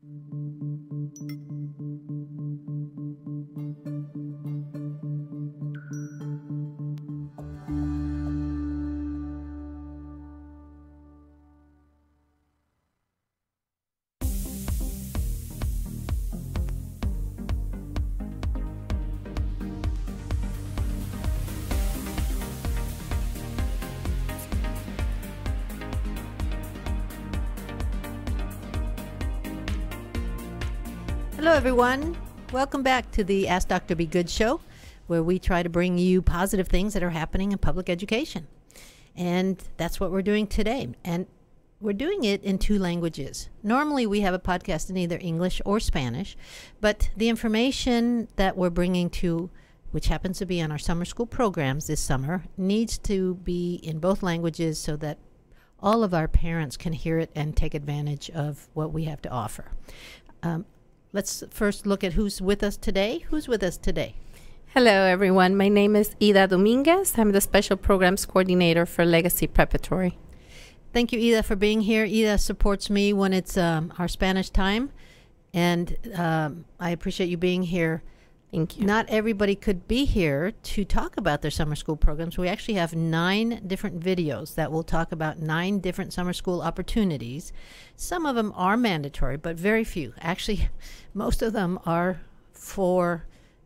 Hello, everyone. Welcome back to the Ask Dr. Be Good show, where we try to bring you positive things that are happening in public education. And that's what we're doing today. And we're doing it in 2 languages. Normally, we have a podcast in either English or Spanish, but the information that we're bringing to, which happens to be on our summer school programs this summer, needs to be in both languages so that all of our parents can hear it and take advantage of what we have to offer. Let's first look at who's with us today. Who's with us today? Hello, everyone. My name is Ida Dominguez. I'm the Special Programs Coordinator for Legacy Preparatory. Thank you, Ida, for being here. Ida supports me when it's our Spanish time, and I appreciate you being here. Thank you. Not everybody could be here to talk about their summer school programs. We actually have 9 different videos that will talk about 9 different summer school opportunities. Some of them are mandatory, but very few. Actually, most of them are for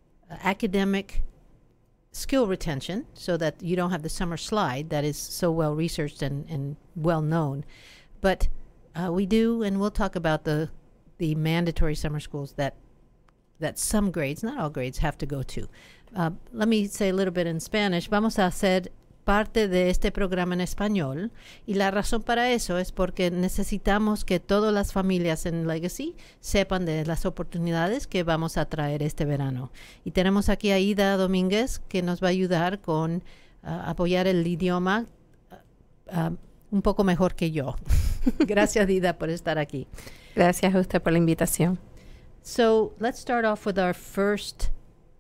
academic skill retention, so that you don't have the summer slide that is so well researched and well known. But we do, and we'll talk about the mandatory summer schools that some grades, not all grades, have to go to. Let me say a little bit in Spanish. Vamos a hacer parte de este programa en español, y la razón para eso es porque necesitamos que todas las familias en Legacy sepan de las oportunidades que vamos a traer este verano. Y tenemos aquí a Ida Domínguez, que nos va a ayudar con apoyar el idioma un poco mejor que yo. Gracias, Ida, por estar aquí. Gracias a usted por la invitación. So let's start off with our first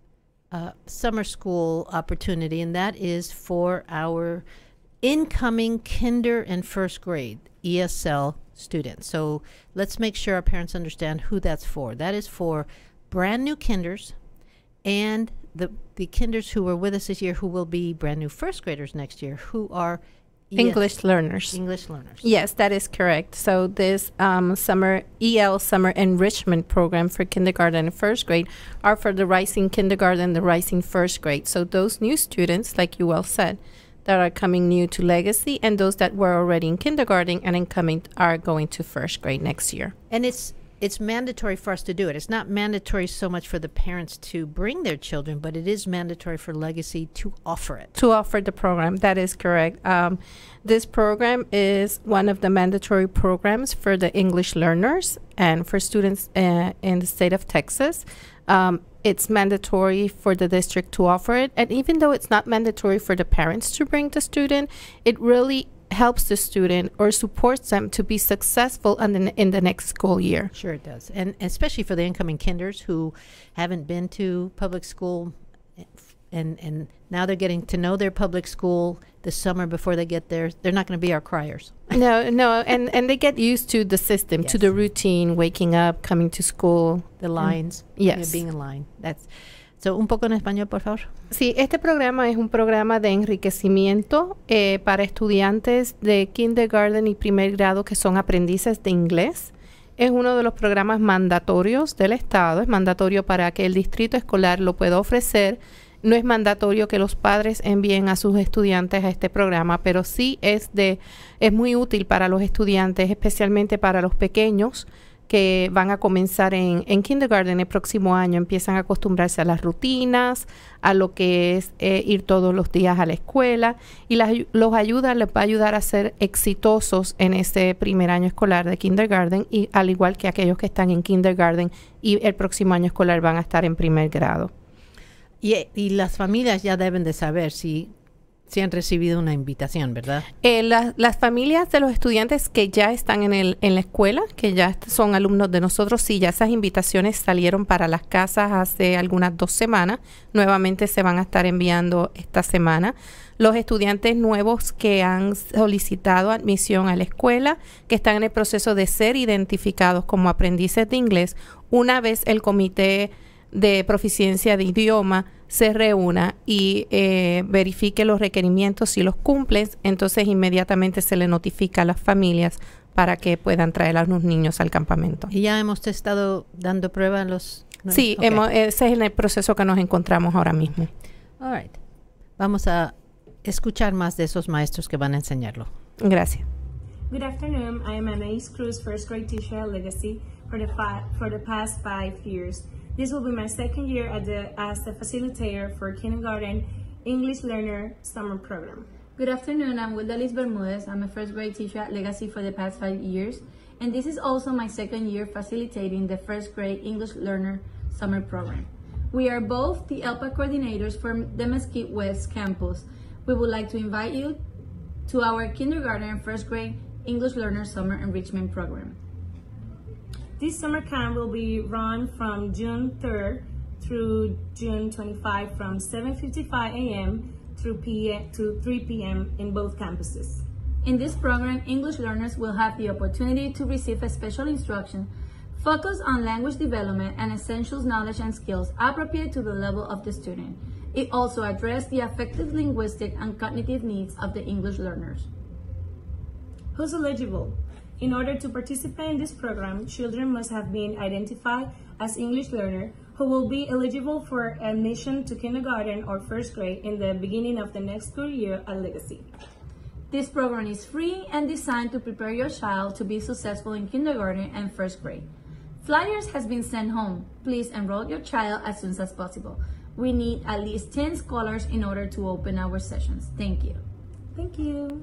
summer school opportunity, and that is for our incoming kinder and first grade ESL students. So let's make sure our parents understand who that's for. That is for brand new kinders and the kinders who were with us this year who will be brand new first graders next year, who are English learners. English learners. Yes, that is correct. So this summer enrichment program for kindergarten and first grade are for the rising kindergarten, the rising first grade. So those new students, like you well said, that are coming new to Legacy, and those that were already in kindergarten and incoming are going to first grade next year. And it's mandatory for us to do it. It's not mandatory so much for the parents to bring their children, but it is mandatory for Legacy to offer it. To offer the program, that is correct. This program is one of the mandatory programs for the English learners and for students in the state of Texas. It's mandatory for the district to offer it. And even though it's not mandatory for the parents to bring the student, it really helps the student or supports them to be successful in the next school year. Sure it does. And especially for the incoming kinders who haven't been to public school and now they're getting to know their public school this summer before they get there. They're not going to be our criers. No, and they get used to the system, yes, to the routine, waking up, coming to school. The lines. Yes. Being in line. So, un poco en español, por favor. Sí, este programa es un programa de enriquecimiento para estudiantes de kindergarten y primer grado que son aprendices de inglés. Es uno de los programas mandatorios del Estado. Es mandatorio para que el distrito escolar lo pueda ofrecer. No es mandatorio que los padres envíen a sus estudiantes a este programa, pero sí es muy útil para los estudiantes, especialmente para los pequeños que van a comenzar en kindergarten el próximo año. Empiezan a acostumbrarse a las rutinas, a lo que es ir todos los días a la escuela, y les va a ayudar a ser exitosos en ese primer año escolar de kindergarten, y al igual que aquellos que están en kindergarten y el próximo año escolar van a estar en primer grado. Y las familias ya deben de saber si han recibido una invitación, ¿verdad? Las familias de los estudiantes que ya están en la escuela, que ya son alumnos de nosotros, sí, ya esas invitaciones salieron para las casas hace algunas 2 semanas. Nuevamente se van a estar enviando esta semana. los estudiantes nuevos que han solicitado admisión a la escuela, que están en el proceso de ser identificados como aprendices de inglés, una vez el comité de proficiencia de idioma se reúna y verifique los requerimientos. Si los cumplen, entonces inmediatamente se le notifica a las familias para que puedan traer a los niños al campamento. ¿Y ya hemos estado dando prueba a los...? Sí, Okay. Ese es el proceso que nos encontramos ahora mismo. All right. Vamos a escuchar más de esos maestros que van a enseñarlo. Gracias. Good afternoon. I am Anais Cruz, first grade teacher at Legacy for the past 5 years. This will be my second year as the facilitator for kindergarten English learner summer program. Good afternoon, I'm Wildalis Bermudez. I'm a first grade teacher at Legacy for the past 5 years, and this is also my second year facilitating the first grade English learner summer program. We are both the ELPA coordinators for the Mesquite West campus. We would like to invite you to our kindergarten and first grade English learner summer enrichment program. This summer camp will be run from June 3rd through June 25 from 7:55 a.m. to 3 p.m. in both campuses. In this program, English learners will have the opportunity to receive a special instruction focused on language development and essential knowledge and skills appropriate to the level of the student. It also addressed the affective linguistic and cognitive needs of the English learners. Who's eligible? In order to participate in this program, children must have been identified as English learner who will be eligible for admission to kindergarten or first grade in the beginning of the next school year at Legacy. This program is free and designed to prepare your child to be successful in kindergarten and first grade. Flyers has been sent home. Please enroll your child as soon as possible. We need at least 10 scholars in order to open our sessions. Thank you. Thank you.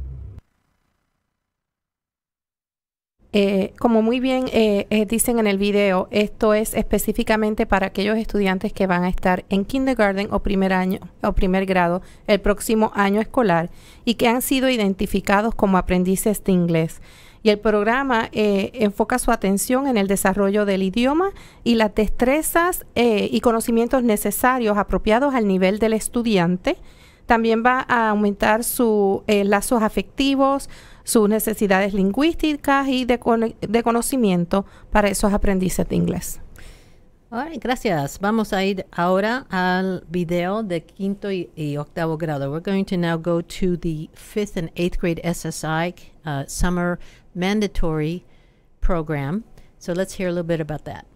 Como muy bien dicen en el video, esto es específicamente para aquellos estudiantes que van a estar en kindergarten o primer grado el próximo año escolar y que han sido identificados como aprendices de inglés. Y el programa enfoca su atención en el desarrollo del idioma y las destrezas y conocimientos necesarios apropiados al nivel del estudiante. También va a aumentar sus lazos afectivos, sus necesidades lingüísticas y de conocimiento para esos aprendices de inglés. All right, gracias. Vamos a ir ahora al video de quinto y octavo grado. We're going to now go to the 5th and 8th grade SSI summer mandatory program. So let's hear a little bit about that.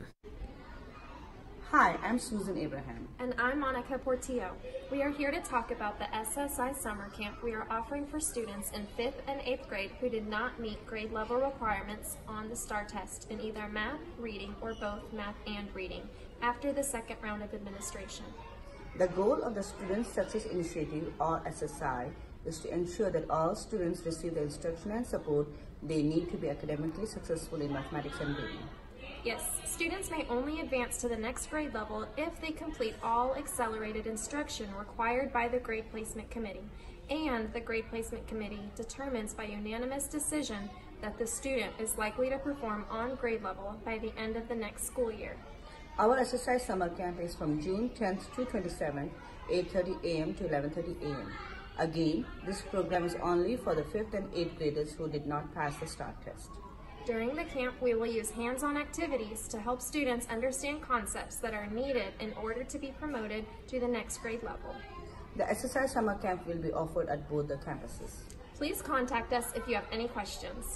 Hi, I'm Susan Abraham. And I'm Monica Portillo. We are here to talk about the SSI summer camp we are offering for students in 5th and 8th grade who did not meet grade level requirements on the STAR test in either math, reading, or both math and reading after the second round of administration. The goal of the Student Success Initiative, or SSI, is to ensure that all students receive the instruction and support they need to be academically successful in mathematics and reading. Yes, students may only advance to the next grade level if they complete all accelerated instruction required by the Grade Placement Committee, and the Grade Placement Committee determines by unanimous decision that the student is likely to perform on grade level by the end of the next school year. Our SSI summer camp is from June 10th to 27th, 8:30 a.m. to 11:30 a.m. Again, this program is only for the 5th and 8th graders who did not pass the STAR test. During the camp, we will use hands-on activities to help students understand concepts that are needed in order to be promoted to the next grade level. The SSI summer camp will be offered at both the campuses. Please contact us if you have any questions.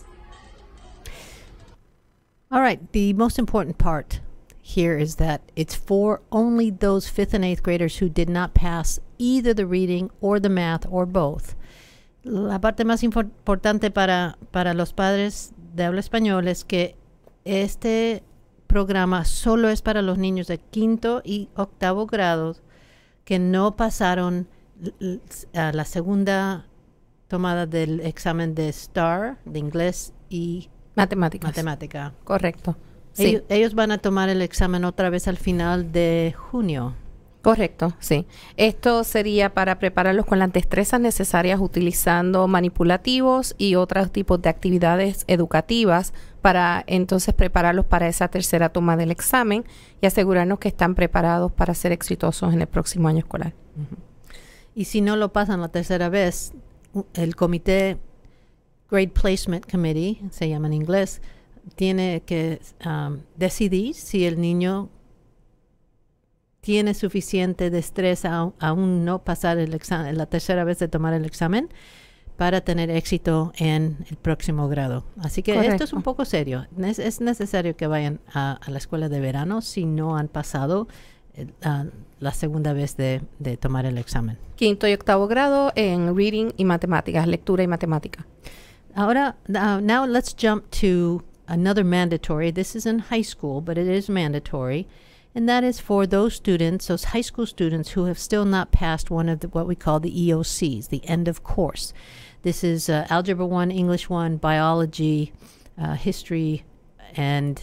All right, the most important part here is that it's for only those 5th and 8th graders who did not pass either the reading or the math or both. La parte más importante para los padres de habla español es que este programa solo es para los niños de quinto y octavo grado que no pasaron a la segunda tomada del examen de STAR, de inglés y matemática. Correcto. Sí. Ellos van a tomar el examen otra vez al final de junio. Correcto, sí. Esto sería para prepararlos con las destrezas necesarias utilizando manipulativos y otros tipos de actividades educativas para entonces prepararlos para esa tercera toma del examen y asegurarnos que están preparados para ser exitosos en el próximo año escolar. Y si no lo pasan la tercera vez, el comité Grade Placement Committee, se llama en inglés, tiene que decidir si el niño tiene suficiente destreza aún no pasar el examen, la tercera vez de tomar el examen, para tener éxito en el próximo grado. Así que Correcto. esto es un poco serio. Es necesario que vayan a la escuela de verano si no han pasado la segunda vez de tomar el examen. Quinto y octavo grado en reading y matemáticas, lectura y matemática. Ahora, now let's jump to another mandatory. This is in high school, but it is mandatory. And that is for those students, those high school students who have still not passed one of what we call the EOCs, the end of course. This is Algebra 1, English 1, Biology, History, and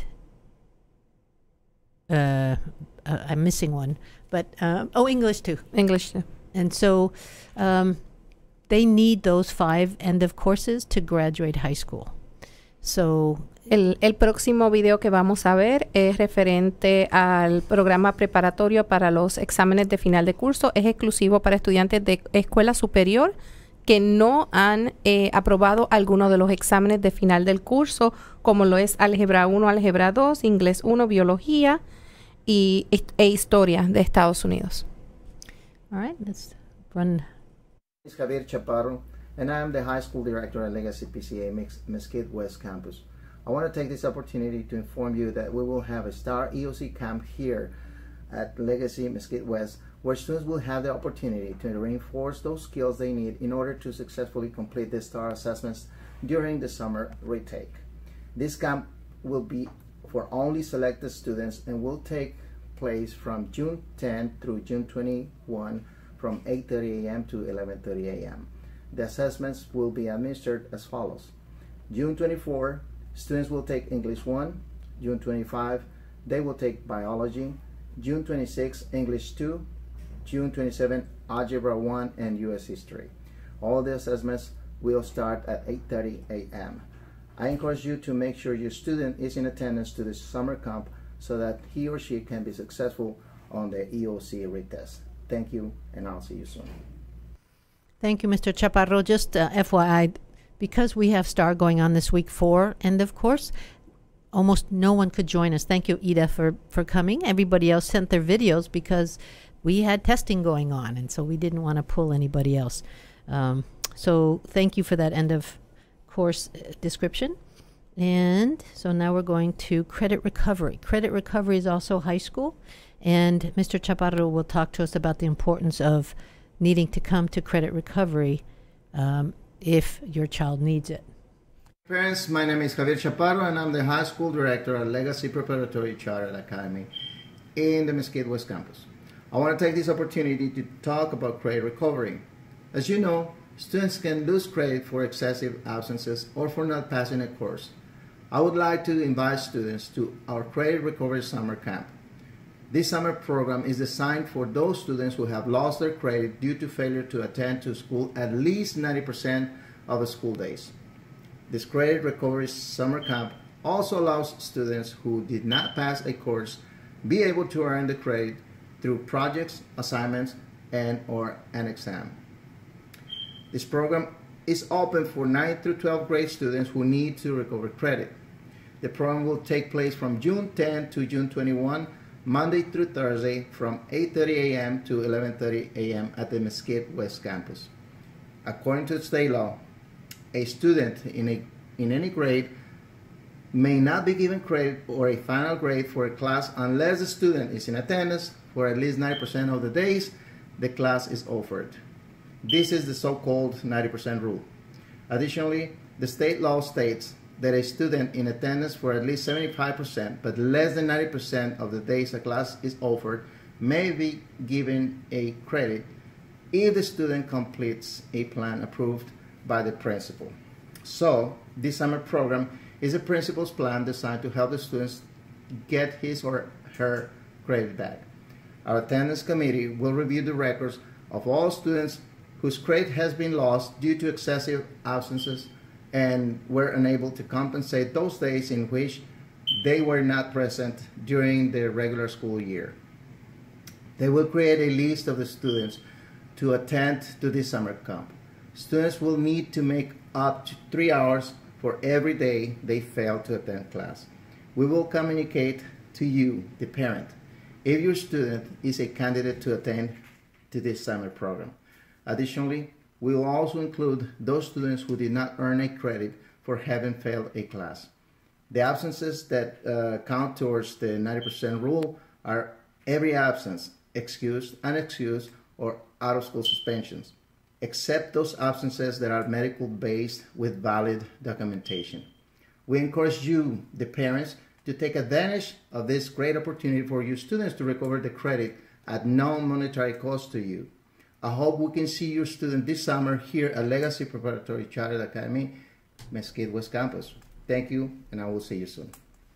I'm missing one, but English too. English. And so they need those 5 end of courses to graduate high school. So El próximo video que vamos a ver es referente al programa preparatorio para los exámenes de final de curso. Es exclusivo para estudiantes de escuela superior que no han aprobado alguno de los exámenes de final del curso, como lo es Álgebra 1, Álgebra 2, Inglés 1, Biología e Historia de Estados Unidos. All right, let's run. My name is Javier Chaparro, and I am the high school director at Legacy PCA Mesquite West Campus. I want to take this opportunity to inform you that we will have a STAR EOC camp here at Legacy Mesquite West, where students will have the opportunity to reinforce those skills they need in order to successfully complete the STAR assessments during the summer retake. This camp will be for only selected students and will take place from June 10 through June 21 from 8:30 a.m. to 11:30 a.m. The assessments will be administered as follows. June 24, students will take English 1. June 25, they will take Biology. June 26, English 2. June 27, Algebra 1 and U.S. History. All the assessments will start at 8:30 a.m. I encourage you to make sure your student is in attendance to this summer camp so that he or she can be successful on the EOC retest. Thank you, and I'll see you soon. Thank you, Mr. Chaparro. Just FYI, because we have STAR going on this week 4, and of course, almost no one could join us. Thank you, Ida, for coming. Everybody else sent their videos because we had testing going on, and so we didn't want to pull anybody else. So thank you for that end of course description. And so now we're going to credit recovery. Credit recovery is also high school, and Mr. Chaparro will talk to us about the importance of needing to come to credit recovery if your child needs it. Parents, my name is Javier Chaparro, and I'm the high school director at Legacy Preparatory Charter Academy in the Mesquite West Campus. I want to take this opportunity to talk about credit recovery. As you know, students can lose credit for excessive absences or for not passing a course. I would like to invite students to our Credit Recovery Summer Camp. This summer program is designed for those students who have lost their credit due to failure to attend to school at least 90% of the school days. This Credit Recovery Summer Camp also allows students who did not pass a course be able to earn the credit through projects, assignments, and/or an exam. This program is open for 9th through 12th grade students who need to recover credit. The program will take place from June 10 to June 21, Monday through Thursday from 8:30 a.m. to 11:30 a.m. at the Mesquite West Campus. According to state law, a student in any grade may not be given credit or a final grade for a class unless the student is in attendance for at least 90% of the days the class is offered. This is the so-called 90% rule. Additionally, the state law states that a student in attendance for at least 75% but less than 90% of the days a class is offered may be given a credit if the student completes a plan approved by the principal. So, this summer program is a principal's plan designed to help the students get his or her credit back. Our attendance committee will review the records of all students whose credit has been lost due to excessive absences and were unable to compensate those days in which they were not present during the regular school year. They will create a list of the students to attend to this summer camp. Students will need to make up to 3 hours for every day they fail to attend class. We will communicate to you, the parent, if your student is a candidate to attend to this summer program. Additionally, we will also include those students who did not earn a credit for having failed a class. The absences that count towards the 90% rule are every absence, excused, unexcused, or out-of-school suspensions, except those absences that are medical-based with valid documentation. We encourage you, the parents, to take advantage of this great opportunity for your students to recover the credit at no monetary cost to you. I hope we can see your student this summer here at Legacy Preparatory Charter Academy, Mesquite West Campus. Thank you, and I will see you soon.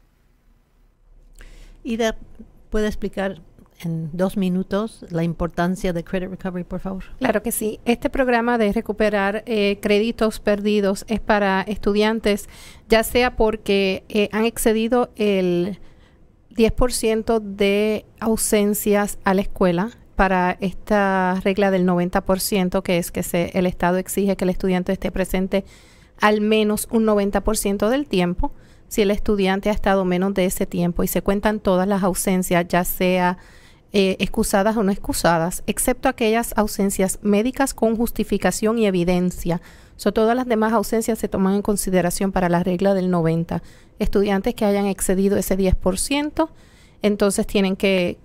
Ida, ¿puede explicar en 2 minutos la importancia de Credit Recovery, por favor? Claro que sí. Este programa de recuperar créditos perdidos es para estudiantes, ya sea porque han excedido el 10% de ausencias a la escuela, para esta regla del 90%, que es que el Estado exige que el estudiante esté presente al menos un 90% del tiempo. Si el estudiante ha estado menos de ese tiempo y se cuentan todas las ausencias, ya sea excusadas o no excusadas, excepto aquellas ausencias médicas con justificación y evidencia. Todas las demás ausencias se toman en consideración para la regla del 90%. Estudiantes que hayan excedido ese 10%, entonces tienen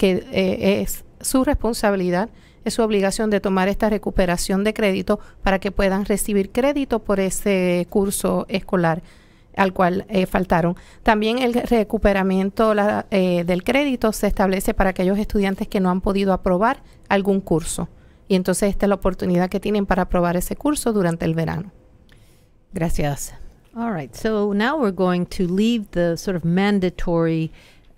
es su responsabilidad, es su obligación de tomar esta recuperación de crédito para que puedan recibir crédito por ese curso escolar al cual faltaron. También el recuperamiento del crédito se establece para aquellos estudiantes que no han podido aprobar algún curso. Y entonces esta es la oportunidad que tienen para aprobar ese curso durante el verano. Gracias. All right, so now we're going to leave the sort of mandatory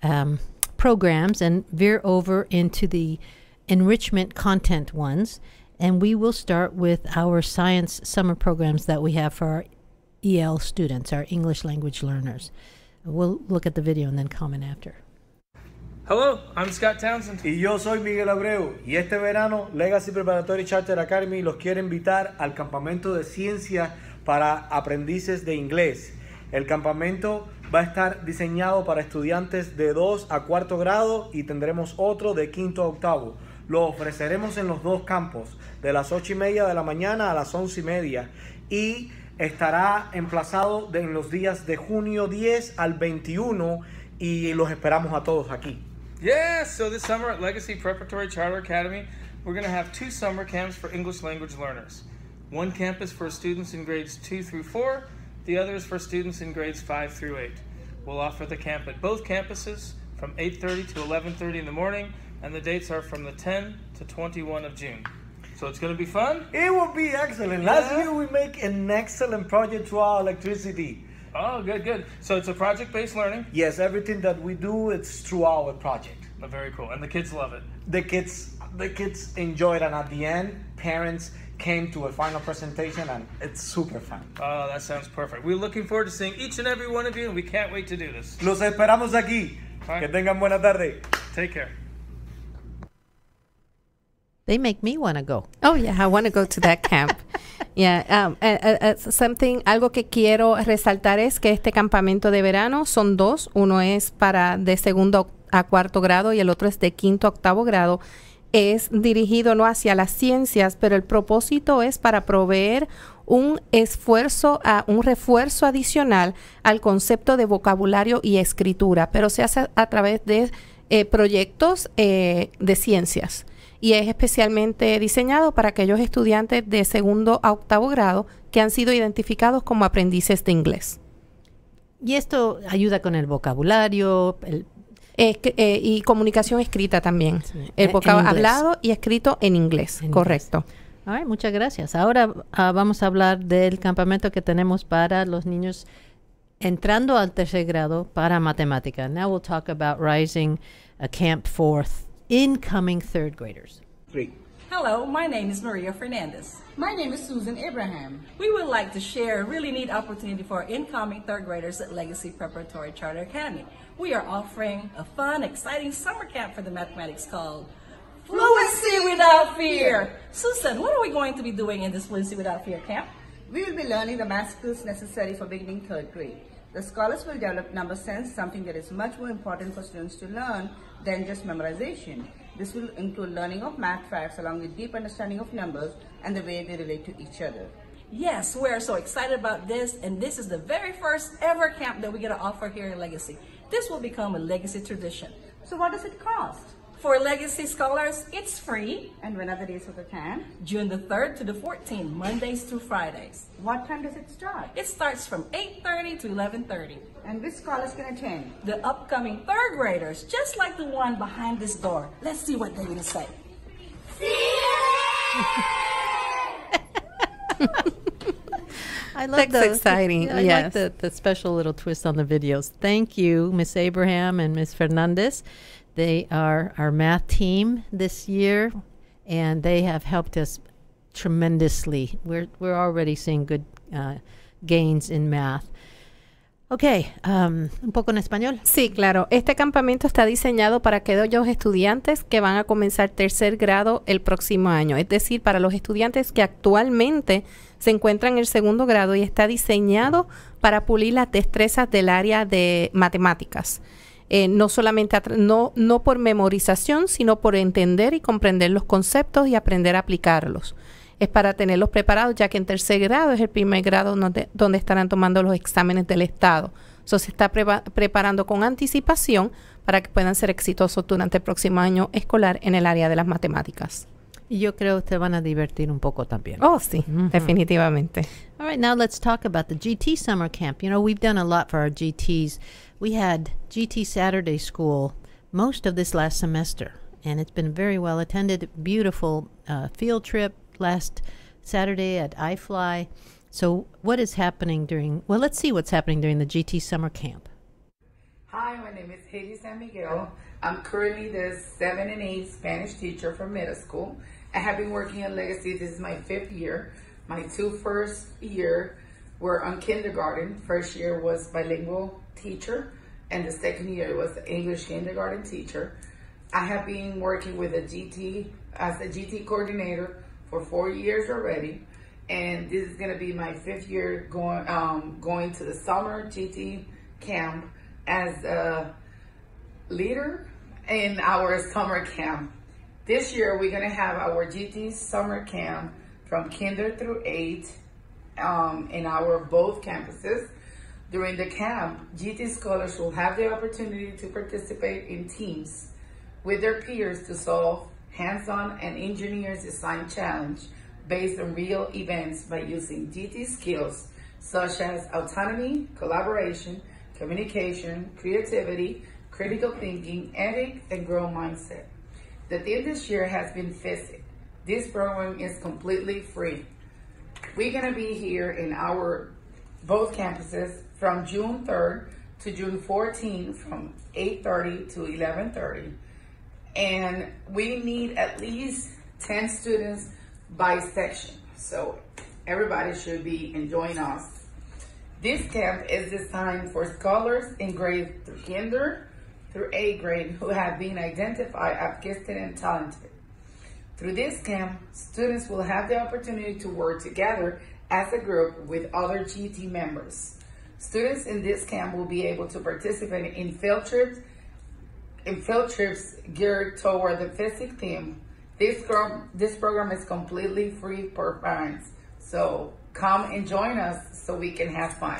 programs and veer over into the enrichment content ones. And we will start with our science summer programs that we have for our EL students, our English language learners. We'll look at the video and then comment after. Hello, I'm Scott Townsend. Y yo soy Miguel Abreu. Y este verano, Legacy Preparatory Charter Academy los quiere invitar al campamento de ciencia para aprendices de inglés. El campamento va a estar diseñado para estudiantes de 2 a 4 grado y tendremos otro de 5º a 8º. Lo ofreceremos en los 2 campos, de las 8:30 de la mañana a las 11:30, y estará emplazado en los días de junio 10 al 21 y los esperamos a todos aquí. Yeah, so this summer at Legacy Preparatory Charter Academy, we're going to have 2 summer camps for English language learners. One camp is for students in grades 2 through 4. The other is for students in grades 5 through 8. We'll offer the camp at both campuses from 8:30 to 11:30 in the morning, and the dates are from the 10 to 21 of June. So it's going to be fun? It will be excellent. Yeah. Last year we make an excellent project to our electricity. Oh, good, good. So it's a project-based learning? Yes, everything that we do, it's through our project. Oh, very cool. And the kids love it? The kids enjoy it, and at the end, parents came to a final presentation, and it's super fun. Oh, that sounds perfect. We're looking forward to seeing each and every one of you, and we can't wait to do this. Los esperamos aquí. All right. Que tengan buena tarde. Take care. They make me want to go. Oh, yeah, I want to go to that camp. Yeah, algo que quiero resaltar es que este campamento de verano son 2. Uno es para de 2º a 4º grado y el otro es de 5º a 8º grado. Es dirigido no hacia las ciencias, pero el propósito es para proveer un refuerzo adicional al concepto de vocabulario y escritura, pero se hace a través de proyectos de ciencias. Y es especialmente diseñado para aquellos estudiantes de 2º a 8º grado que han sido identificados como aprendices de inglés. Y esto ayuda con el vocabulario, y comunicación escrita también. El vocabulario hablado y escrito en inglés, correcto. All right, muchas gracias. Ahora vamos a hablar del campamento que tenemos para los niños entrando al 3er grado para matemática. Now we'll talk about Rising, a camp for incoming 3rd graders. 3. Hello, my name is Maria Fernandez. My name is Susan Abraham. We would like to share a really neat opportunity for incoming 3rd graders at Legacy Preparatory Charter Academy. We are offering a fun, exciting summer camp for the mathematics called Fluency without fear. Susan, what are we going to be doing in this Fluency Without Fear camp? We will be learning the math skills necessary for beginning third grade. The scholars will develop number sense, something that is much more important for students to learn than just memorization. This will include learning of math facts along with deep understanding of numbers and the way they relate to each other. Yes, we're so excited about this, and this is the very first ever camp that we're going to offer here in Legacy. This will become a Legacy tradition. So what does it cost? For Legacy scholars, it's free. And when are the days of the camp? June the 3rd to the 14th, Mondays through Fridays. What time does it start? It starts from 8:30 to 11:30. And which scholars can attend? The upcoming third graders, just like the one behind this door. Let's see what they're going to say. I love That's exciting. I Yes. like the special little twist on the videos. Thank you, Miss Abraham and Miss Fernandez. They are our math team this year, and they have helped us tremendously. We're already seeing good gains in math. Okay, un poco en español. Sí, claro. Este campamento está diseñado para aquellos estudiantes que van a comenzar tercer grado el próximo año. Es decir, para los estudiantes que actualmente se encuentran en el segundo grado, y está diseñado para pulir las destrezas del área de matemáticas. No solamente no por memorización, sino por entender y comprender los conceptos y aprender a aplicarlos. Es para tenerlos preparados, ya que en tercer grado es el primer grado donde estarán tomando los exámenes del Estado. Se está preparando con anticipación para que puedan ser exitosos durante el próximo año escolar en el área de las matemáticas. Y yo creo que te van a divertir un poco también. Oh, sí, definitivamente. All right, now let's talk about the GT summer camp. You know, we've done a lot for our GTs. We had GT Saturday School most of this last semester, and it's been very well attended. Beautiful field trip last Saturday at iFly. So what is happening let's see what's happening during the GT summer camp. Hi, my name is Haiti San Miguel. I'm currently the 7 and 8 Spanish teacher for middle school. I have been working at Legacy. This is my 5th year. My 2 first year were on kindergarten. First year was bilingual teacher, and the second year was English kindergarten teacher. I have been working with a GT as a GT coordinator for 4 years already, and this is going to be my 5th year going to the summer GT camp as a leader in our summer camp. This year we're going to have our GT summer camp from kinder through 8 in our both campuses. During the camp, GT scholars will have the opportunity to participate in teams with their peers to solve hands-on and engineers design challenge based on real events by using GT skills such as autonomy, collaboration, communication, creativity, critical thinking, ethics, and growth mindset. The theme this year has been physics. This program is completely free. We're going to be here in our both campuses from June 3rd to June 14th from 8:30 to 11:30. And we need at least 10 students by section. So everybody should be enjoying us. This camp is designed for scholars in grades through kinder through 8th grade who have been identified as gifted and talented. Through this camp, students will have the opportunity to work together as a group with other GT members. Students in this camp will be able to participate in field trips geared toward the physics theme. This program is completely free for parents. So come and join us so we can have fun.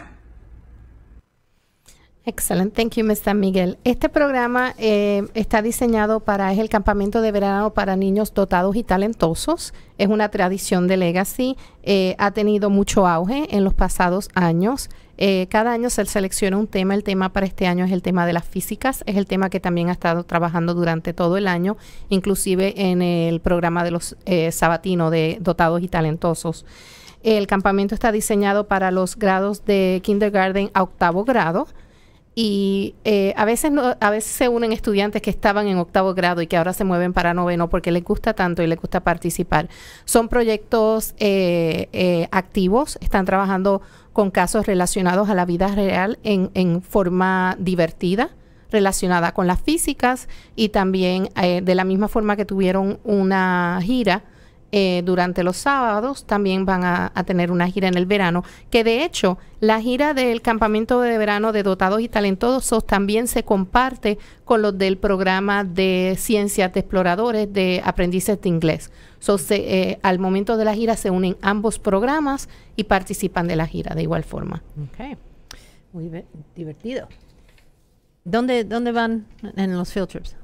Excellent. Thank you, Ms. San Miguel. Este programa está diseñado es el campamento de verano para niños dotados y talentosos. Es una tradición de Legacy. Ha tenido mucho auge en los pasados años. Cada año se selecciona un tema. El tema para este año es el tema de las físicas. Es el tema que también ha estado trabajando durante todo el año, inclusive en el programa de los sabatinos de dotados y talentosos. El campamento está diseñado para los grados de kindergarten a 8º grado. Y a veces se unen estudiantes que estaban en 8º grado y que ahora se mueven para 9º porque les gusta tanto y les gusta participar. Son proyectos activos, están trabajando con casos relacionados a la vida real en forma divertida, relacionada con las físicas y también de la misma forma que tuvieron una gira durante los sábados, también van a tener una gira en el verano, que de hecho la gira del campamento de verano de dotados y talentosos también se comparte con los del programa de ciencias de exploradores de aprendices de inglés. Al momento de la gira se unen ambos programas y participan de la gira de igual forma. Okay. Muy divertido. ¿Dónde van en los field trips?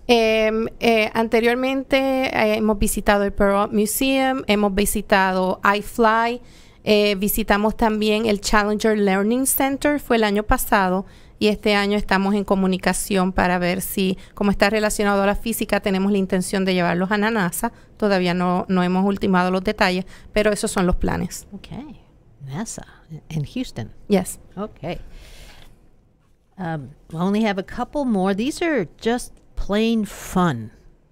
Anteriormente hemos visitado el Pearl Museum, hemos visitado iFly, visitamos también el Challenger Learning Center, fue el año pasado, y este año estamos en comunicación para ver si, como está relacionado a la física, tenemos la intención de llevarlos a la NASA. Todavía no hemos ultimado los detalles, pero esos son los planes. Okay. NASA in Houston. Yes. Okay. I only have a couple more. These are just plain fun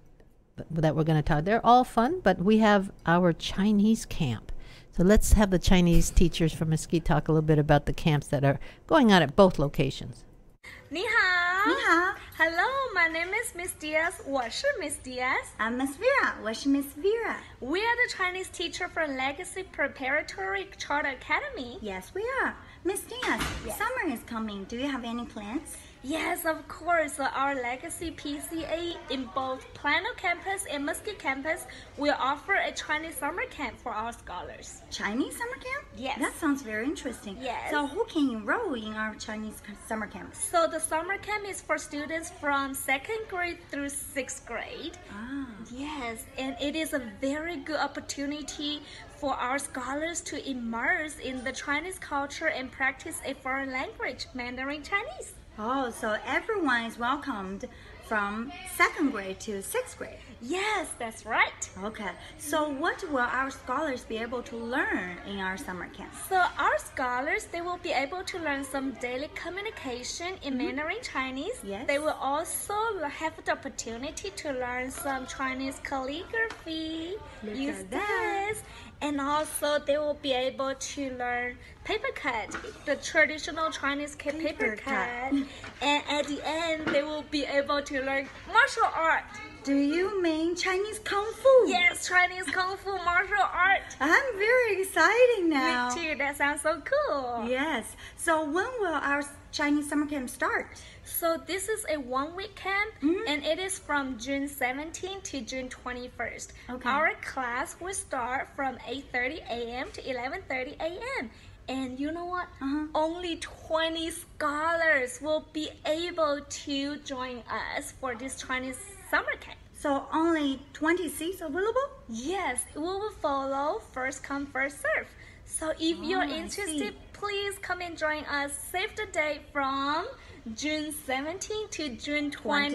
that we're going to talk. They're all fun, but we have our Chinese camp. So let's have the Chinese teachers from Mesquite talk a little bit about the camps that are going on at both locations. 你好，你好 ，Hello, my name is Miss Diaz. 我是 Miss Diaz. I'm Miss Vera. 我是 Miss Vera. We are the Chinese teacher from Legacy Preparatory Charter Academy. Yes, we are. Miss Diaz, summer is coming. Do you have any plans? Yes, of course. Our Legacy PCA in both Plano campus and Mesquite campus will offer a Chinese summer camp for our scholars. Chinese summer camp? Yes. That sounds very interesting. Yes. So who can enroll in our Chinese summer camp? So the summer camp is for students from 2nd grade through 6th grade. Ah. Yes, and it is a very good opportunity for our scholars to immerse in the Chinese culture and practice a foreign language, Mandarin Chinese. Oh, so everyone is welcomed from 2nd grade to 6th grade. Yes, that's right. Okay, so what will our scholars be able to learn in our summer camp? So our scholars, they will be able to learn some daily communication in Mandarin Chinese. Yes. They will also have the opportunity to learn some Chinese calligraphy, use this, and also they will be able to learn paper cut, the traditional Chinese paper cut. And at the end, they will be able to learn martial art. Do you mean Chinese Kung Fu? Yes, Chinese Kung Fu martial art. I'm very excited now. Me too, that sounds so cool. Yes. So when will our Chinese summer camp start? So this is a 1-week camp, and it is from June 17th to June 21st. Okay. Our class will start from 8:30 a.m. to 11:30 a.m. And you know what? Only 20 scholars will be able to join us for this Chinese summer camp. So only 20 seats available? Yes, we will follow first come, first serve. So if you're interested, please come and join us. Save the date from June 17th to June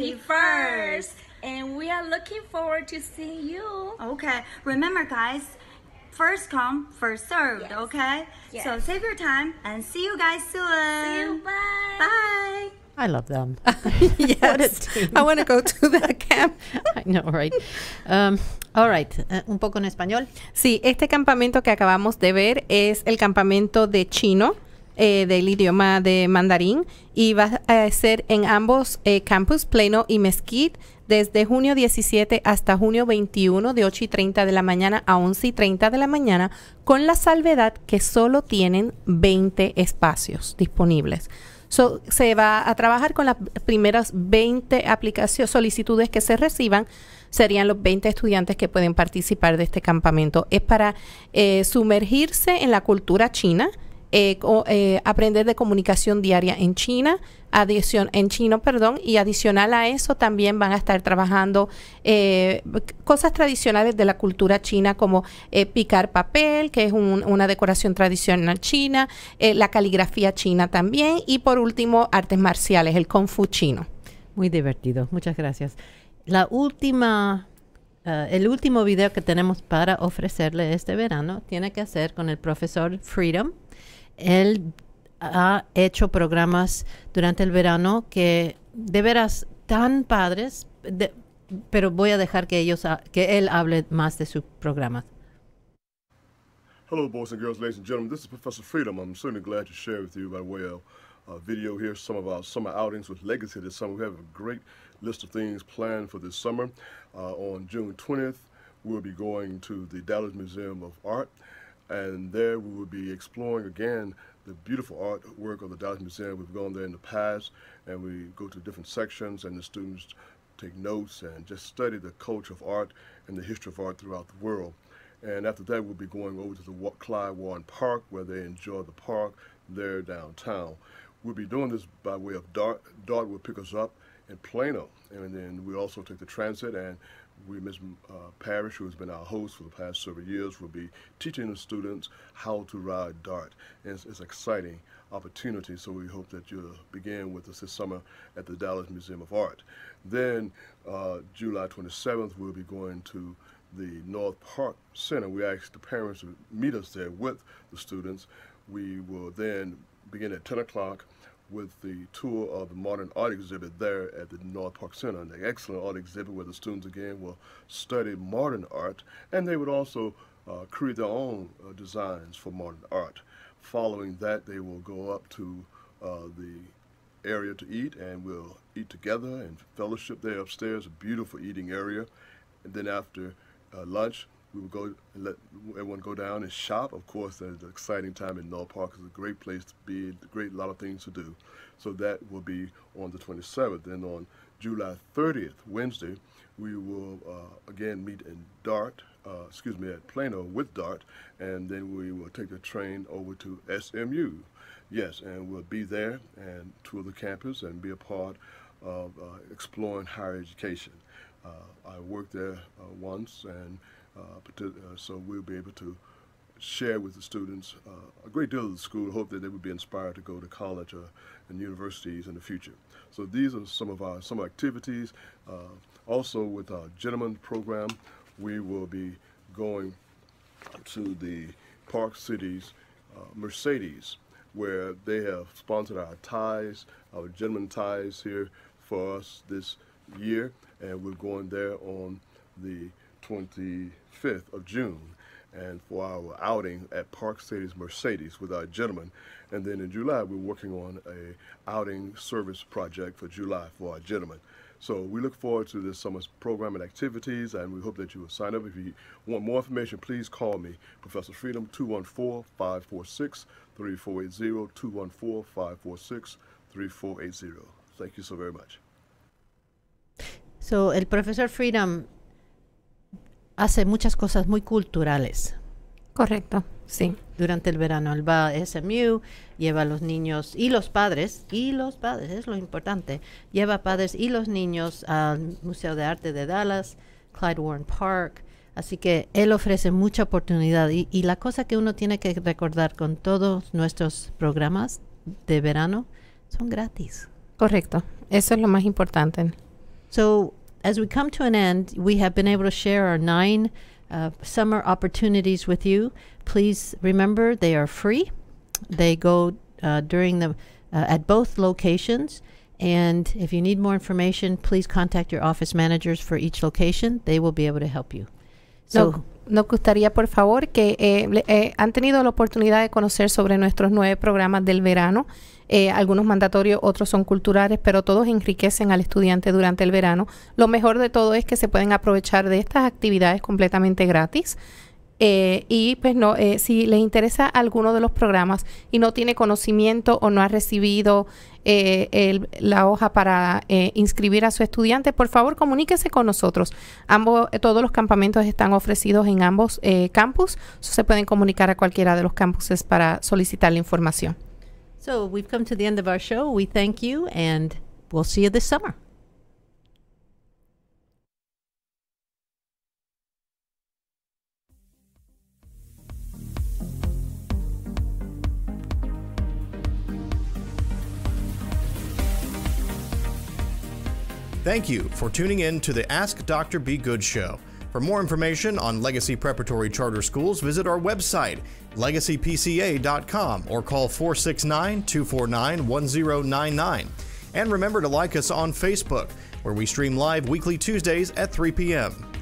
21st. And we are looking forward to seeing you. Okay. Remember, guys, first come, first served, okay? Yes. So save your time and see you guys soon. See you, bye. Bye. I love them. Yes, I want to go to that camp. I know, right? All right, un poco en español. Sí, este campamento que acabamos de ver es el campamento de chino, del idioma de mandarín, y va a ser en ambos campus, Plano y Mesquite, desde junio 17 hasta junio 21, de 8:30 de la mañana a 11:30 de la mañana, con la salvedad que solo tienen 20 espacios disponibles. Se va a trabajar con las primeras 20 solicitudes que se reciban. Serían los 20 estudiantes que pueden participar de este campamento. Es para sumergirse en la cultura china, aprender de comunicación diaria en chino, y adicional a eso también van a estar trabajando cosas tradicionales de la cultura china, como picar papel, que es una decoración tradicional china, la caligrafía china también, y por último artes marciales, el kung fu chino. Muy divertido, muchas gracias. El último video que tenemos para ofrecerle este verano tiene que hacer con el profesor Freedom. Él ha hecho programas durante el verano que de veras tan padres, pero voy a dejar que él hable más de sus programas. Hello, boys and girls, ladies and gentlemen. This is Professor Freedom. I'm certainly glad to share with you by way of video here, some of our summer outings with Legacy this summer. We have a great list of things planned for this summer. On June 20th, we'll be going to the Dallas Museum of Art, and there we will be exploring again the beautiful artwork of the Dallas Museum. We've gone there in the past, and we go to different sections, and the students take notes and just study the culture of art and the history of art throughout the world. And after that, we'll be going over to the Clyde Warren Park, where they enjoy the park there downtown. We'll be doing this by way of DART. DART will pick us up in Plano, and then we also take the transit, and Ms. Parrish, who has been our host for the past several years, will be teaching the students how to ride DART. And it's an exciting opportunity, so we hope that you'll begin with us this summer at the Dallas Museum of Art. Then July 27th, we'll be going to the North Park Center. We asked the parents to meet us there with the students. We will then begin at 10 o'clock with the tour of the modern art exhibit there at the North Park Center, and the excellent art exhibit where the students again will study modern art, and they would also create their own designs for modern art. Following that, they will go up to the area to eat, and we'll eat together and fellowship there upstairs, a beautiful eating area. And then after lunch, we will go and let everyone go down and shop. Of course, there's an exciting time in North Park. It's a great place to be, a lot of things to do. So that will be on the 27th. Then on July 30th, Wednesday, we will again meet in at Plano with DART, and then we will take the train over to SMU. Yes, and we'll be there and tour the campus and be a part of exploring higher education. I worked there once, and so we'll be able to share with the students a great deal of the school. Hope that they would be inspired to go to college and universities in the future. So these are some of our summer activities. Also with our gentleman program, we will be going to the Park Cities Mercedes, where they have sponsored our ties, our gentleman ties here for us this year, and we're going there on the 25th of June and for our outing at Park Cities Mercedes with our gentlemen. And then in July, we're working on a outing service project for July for our gentlemen. So we look forward to this summer's program and activities, and we hope that you will sign up. If you want more information, please call me, Professor Freedom, 214-546-3480, 214-546-3480. Thank you so very much. So, el Profesor Freedom hace muchas cosas muy culturales. Correcto, sí. Durante el verano él va a SMU, lleva a los niños y los padres, es lo importante, lleva a padres y los niños al Museo de Arte de Dallas, Clyde Warren Park, así que él ofrece mucha oportunidad y la cosa que uno tiene que recordar con todos nuestros programas de verano son gratis. Correcto, eso es lo más importante. So, as we come to an end, we have been able to share our 9 summer opportunities with you. Please remember they are free. They go during the at both locations. And if you need more information, please contact your office managers for each location. They will be able to help you. So, nos gustaría, por favor, que han tenido la oportunidad de conocer sobre nuestros 9 programas del verano. Algunos mandatorios, otros son culturales, pero todos enriquecen al estudiante durante el verano. Lo mejor de todo es que se pueden aprovechar de estas actividades completamente gratis. Y pues si les interesa alguno de los programas y no tiene conocimiento o no ha recibido la hoja para inscribir a su estudiante, por favor comuníquese con nosotros. Todos los campamentos están ofrecidos en ambos campus, se pueden comunicar a cualquiera de los campuses para solicitar la información. So we've come to the end of our show. We thank you, and we'll see you this summer. Thank you for tuning in to the Ask Dr. Be Good show. For more information on Legacy Preparatory Charter Schools, visit our website, legacypca.com, or call 469-249-1099. And remember to like us on Facebook, where we stream live weekly Tuesdays at 3 p.m.